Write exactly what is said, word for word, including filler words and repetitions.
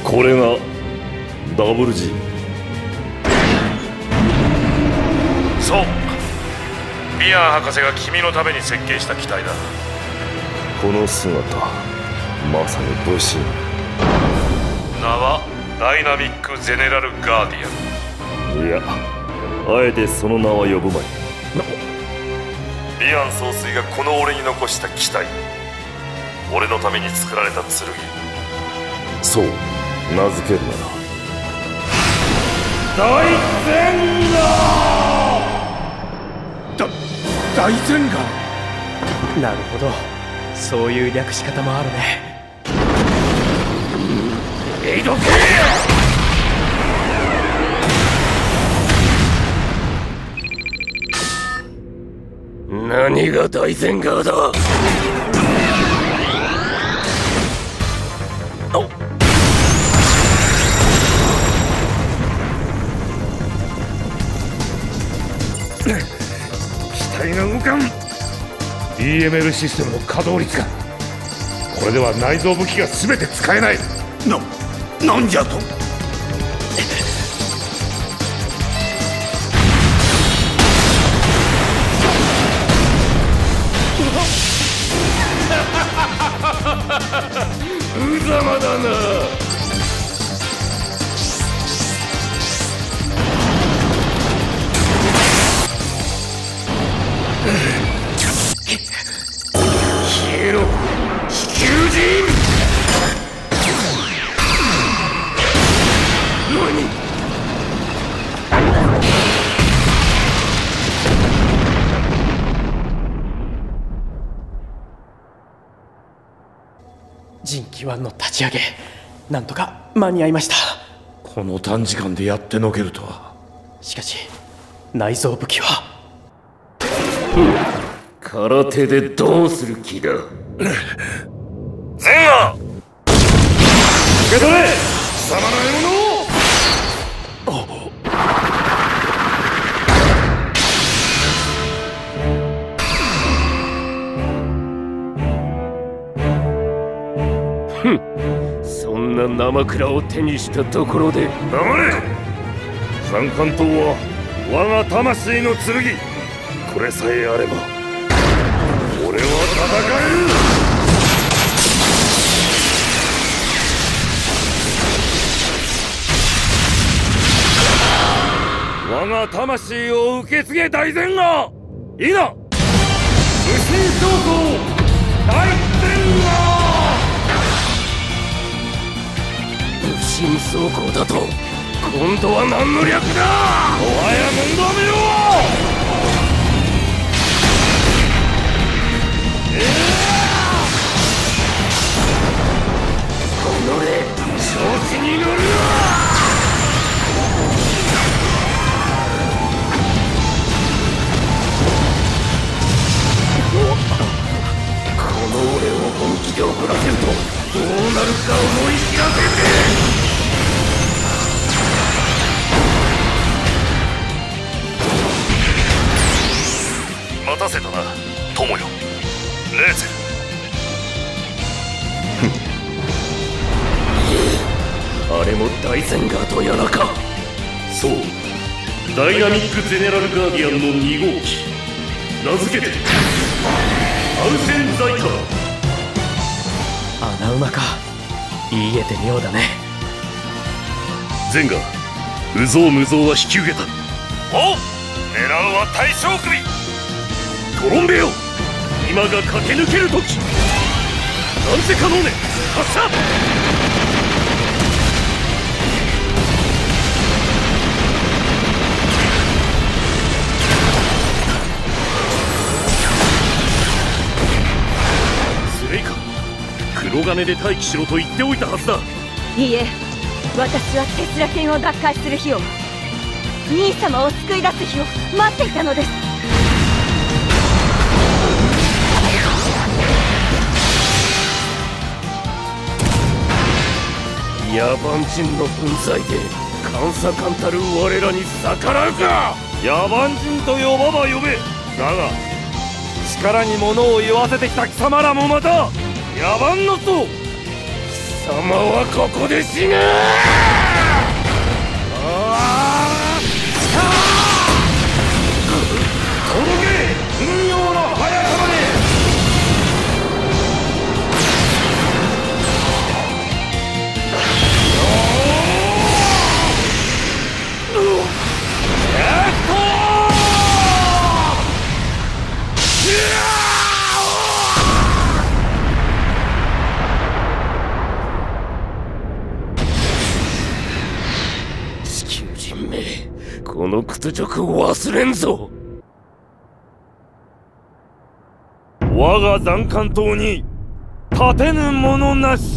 これがダブル G。 そう、ビアン博士が君のために設計した機体だ。 この姿、まさに武士。 名はダイナミック・ゼネラル・ガーディアン。 いや、あえてその名は呼ぶまい。ビアン総帥がこの俺に残した機体、俺のために作られた剣、そう名付けるなら大戦だ大戦が。 なるほど、そういう略し方もあるね。 えいどけ。 何が大戦ガーだ。 機体が動かん。 ビーエムエル システムの稼働率が。これでは内蔵武器が全て使えない。な、なんじゃと。 無様だな。消えろ、地球人。何。 人気湾の立ち上げ、なんとか間に合いました。 この短時間でやってのけるとは。 しかし内蔵武器は。 空手でどうする気だ。 ゼンガー、受け取れ貴様の獲物を。 そんな生蔵を手にしたところで。 黙れ。三冠刀は我が魂の剣。これさえあれば俺は戦える。我が魂を受け継げ大善が。いいな、武神将校大善が。 武神装甲だと今度は何の略だ。 お前は面倒見ろ。 乗れ、調子に乗るな。この俺を本気で怒らせるとどうなるか思い知らせて。 待たせたな、友よ、レーゼル。 あれも大戦ガーとやらか。 そう、ダイナミック・ゼネラル・ガーディアンのに号機、名付けてアルセン・ザイカー。 穴馬か、言い得て妙だね。 ゼンガー、有象無象は引き受けた。おう、狙うは大将首。トロンベよ、今が駆け抜ける時。なんせ可能ね、発射。スレイカ、黒金で待機しろと言っておいたはずだ。 いいえ、私はテスラ剣を奪回する日を、兄様を救い出す日を待っていたのです。 野蛮人の分際で監査官たる我らに逆らうか。 野蛮人と呼ばば呼べ。だが力に物を言わせてきた貴様らもまた野蛮のと貴様はここで死ぬ。届け運用の速さまで。地球人め、この屈辱を忘れんぞ。我が残艦島に立てぬ者なし。